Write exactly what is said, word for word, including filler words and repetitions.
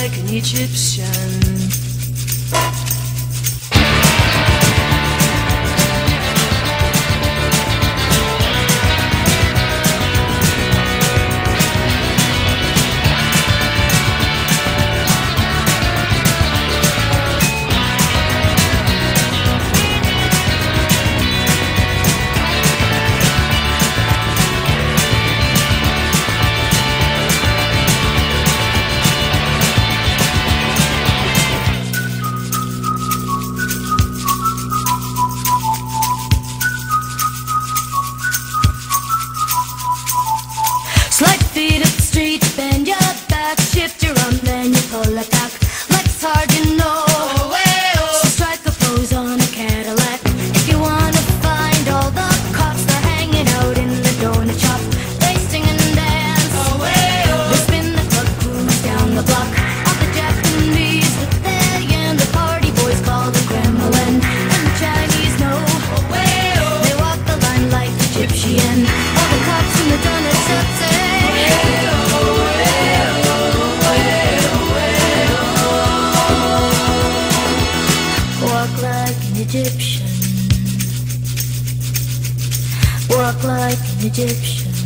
like an Egyptian. Slide feet up the street, bend your back, shift your arm, then you pull it back. Like it's hard, you know. Oh, hey, oh. So strike a pose on a Cadillac. If you wanna find all the cops, they're hanging out in the donut shop. They sing and dance. Oh, hey, oh. They spin the club cruise down the block. All the Japanese with their yen, the party boys call the Kremlin. And the Chinese know. Oh, hey, oh. They walk the line like Egyptian. All the cops in the donut shop say. Walk like an Egyptian. Walk like an Egyptian.